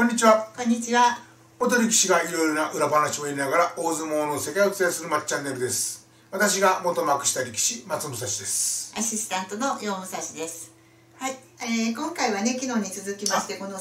こんにちは。 こんにちは。 元力士がいろいろな裏話を言いながら大相撲の世界をお伝えするマッチャンネルです。私が元幕下力士松武蔵です。 アシスタントの楊武蔵です。はい、今回はね、昨日に続きましてこの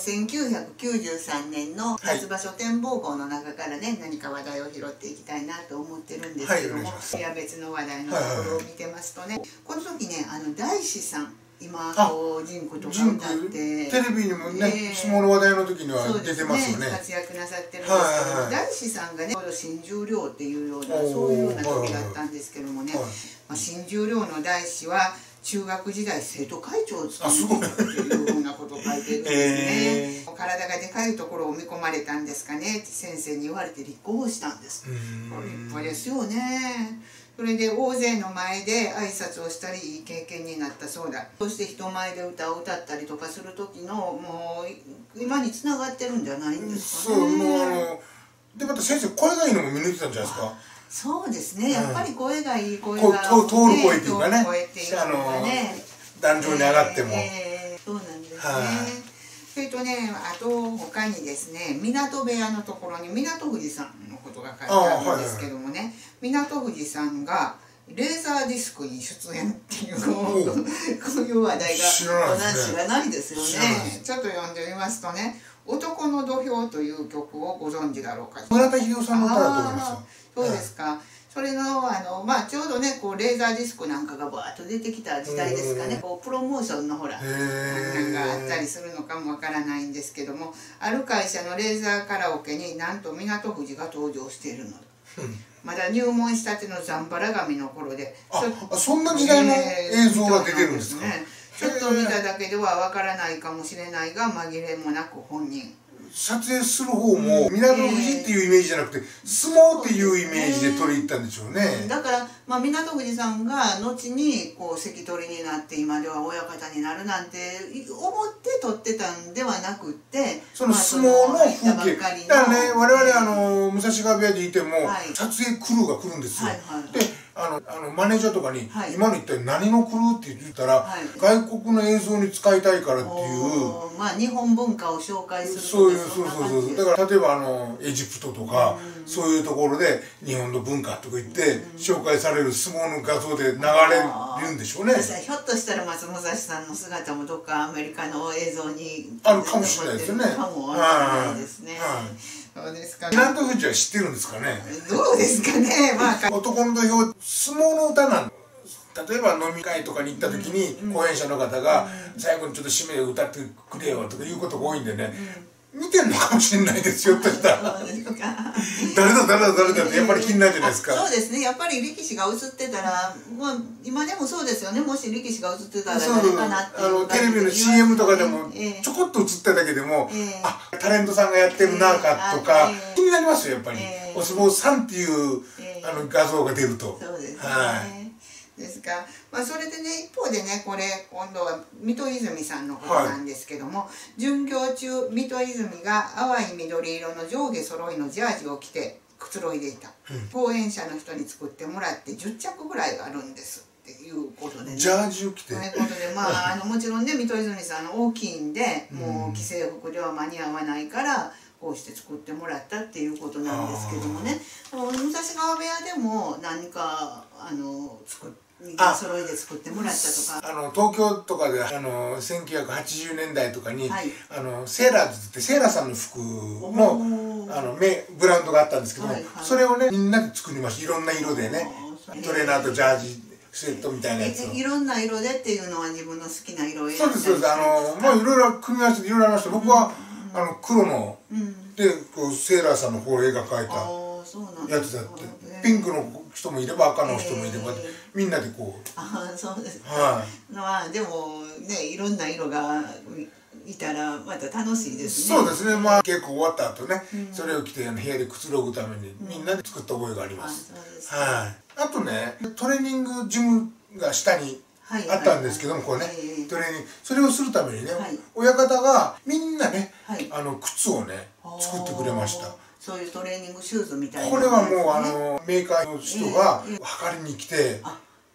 1993年の夏場所展望号の中からね、何か話題を拾っていきたいなと思ってるんですけども、別の話題のところを見てますとね、この時ね、大師さん今こうジンクとか歌ってテレビにもね、相撲の話題の時には出てますよね。 活躍なさってるんですけど、大師さんがね、新十両っていうようなそういうような時だったんですけどもね、新十両の大師は中学時代生徒会長を務めていたというようなことを書いてるんですね。体がでかいところを見込まれたんですかねって先生に言われて立候補したんです。立派ですよね。それで大勢の前で挨拶をしたりいい経験になったそうだ。そして人前で歌を歌ったりとかする時のもう今につながってるんじゃないんですかね。 そう、もうでまた先生声がいいのも見抜いてたんじゃないですか。 そうですね、やっぱり声がいい声が通る声っていうかね、壇上に上がっても、 そうなんですね。それとね、あと他にですね、港部屋のところに港富士さんのことが書いてあるんですけどもね、港富士さんがレーザーディスクに出演っていうこういう話題が知らないですよね。ちょっと読んでみますとね、男の土俵という曲をご存知だろうか。 村田秀夫さんの歌だと思います。 そうですか。それのちょうどねこうレーザーディスクなんかがバーッと出てきた時代ですかね。こうプロモーションのほらなんかあったりするのかもわからないんですけども、ある会社のレーザーカラオケになんと港富士が登場しているの。まだ入門したてのザンバラ髪の頃で、 そんな時代の映像が出てるんですか。 ちょっと見ただけではわからないかもしれないが、紛れもなく本人。 撮影する方も港富士っていうイメージじゃなくて相撲っていうイメージで取り入ったんでしょうね。 だから港富士さんが後にこう関取になって今では親方になるなんて思って撮ってたんではなくって、 その相撲の風景だからね、我々武蔵川部屋にいても撮影クルーが来るんですよ。でマネージャーとかに「今の一体何のクルー?」って言ったら「外国の映像に使いたいから」っていう、 日本文化を紹介する。 そうだから例えばエジプトとかそういうところで日本の文化とか言って紹介される相撲の画像で流れるんでしょうね。 ひょっとしたら松武蔵さんの姿もどっかアメリカの映像にあるかもしれないですよね。 かもわからないですね。そうですか。 港富士は知ってるんですかね。 どうですかね。 男の土俵相撲の歌なん例えば飲み会とかに行った時に講演者の方が最後にちょっと締めで歌ってくれよとかいうことが多いんでね、見てんのかもしれないですよとしたら誰だってやっぱり気になるじゃないですか。 そうですね、やっぱり力士が映ってたら、今でもそうですよね。もし力士が映ってたら誰かなっていうテレビの CM とかでもちょこっと映っただけでもタレントさんがやってるなかとか気になりますよやっぱり。お相撲さんっていう画像が出ると。 そうですね。ですか。それでね、一方でね、これ今度は水戸泉さんのことなんですけども、巡業中水戸泉が淡い緑色の上下揃いのジャージを着てくつろいでいた。講演者の人に作ってもらって10着ぐらいあるんですっていうことでね。 ジャージを着て。 ということでもちろんね、水戸泉さん大きいんで、もう既製服では間に合わないから。こうして作ってもらったっていうことなんですけどもね、武蔵川部屋でも何か揃いで作ってもらったとか。 東京とかで1980年代とかにセーラーズってセーラーさんの服のブランドがあったんですけども、それをねみんなで作りました。いろんな色でね、トレーナーとジャージセットみたいなやつを。 いろんな色でっていうのは自分の好きな色を選んだりして。 そうですいろいろ組み合わせていろいろありました。僕は黒のでセーラーさんの方絵が描いたやつだって、ピンクの人もいれば赤の人もいればみんなでこう。 そうですでもね、いろんな色がいたらまた楽しいですね。 そうですね。稽古終わった後ね、それを着て部屋でくつろぐためにみんなで作った覚えがあります。あとね、トレーニングジムが下にあったんですけども、こうねトレーニングそれをするためにね、親方がみんなね靴をね作ってくれました。 そういうトレーニングシューズみたいな。 これはもうメーカーの人が測りに来て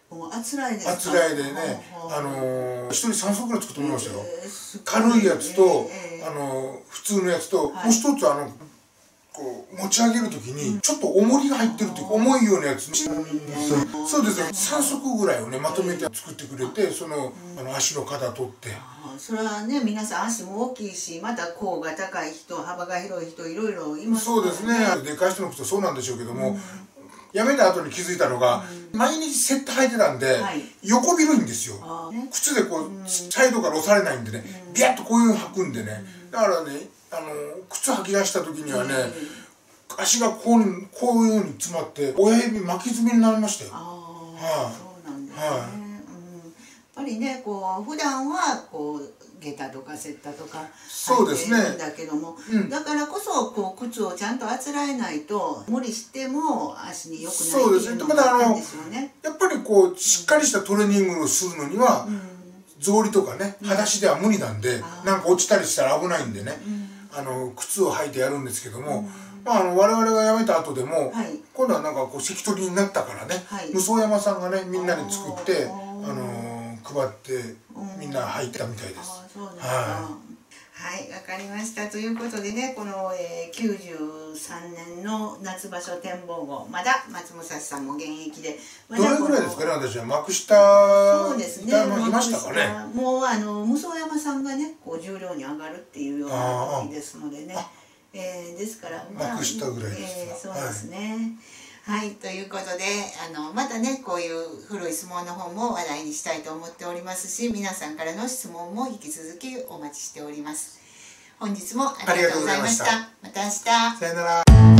あつらいですか。 あつらいでね、1人3足ぐらい作ってもらいましたよ。軽いやつと普通のやつと、もう一つこう持ち上げるときにちょっと重りが入ってるっていうか、重いようなやつ、そうですね、3足ぐらいをねまとめて作ってくれて、その足の肩取って。 それはね、皆さん足も大きいし、また甲が高い人、幅が広い人、いろいろいますからね。 そうですね、でかい人の靴そうなんでしょうけども、やめた後に気づいたのが、毎日セット履いてたんで、横広いんですよ。靴でこうサイドから押されないんでね、ビャッとこういうの履くんでね、だからね、靴履き出した時にはね、足がこういうふうに詰まって親指巻き爪になりましたよ。 そうなんですね。やっぱりね、こう普段はこう下駄とかセッタとか履いてるんだけども、だからこそこう靴をちゃんとあつらえないと無理しても足に良くないっていうのがあるんですよね。 やっぱりこうしっかりしたトレーニングをするのには、草履とかね、裸足では無理なんで、なんか落ちたりしたら危ないんでね、靴を履いてやるんですけども、我々が辞めた後でも、今度はなんかこう関取になったからね、武双山さんがねみんなに作って配ってみんな履いたみたいです。 はい、わかりました。ということでね、この、93年の夏場所展望後、まだ松武蔵さんも現役で、 どれぐらいですかね、私は幕下そうですね、 いましたかね。 もう武双山さんがね、こう十両に上がるっていうような時ですのでね、ですから、 幕下ぐらいです。 そうですね。はい、ということでまたねこういう古い相撲の方も話題にしたいと思っておりますし、皆さんからの質問も引き続きお待ちしております。本日もありがとうございました。また明日。 さよなら。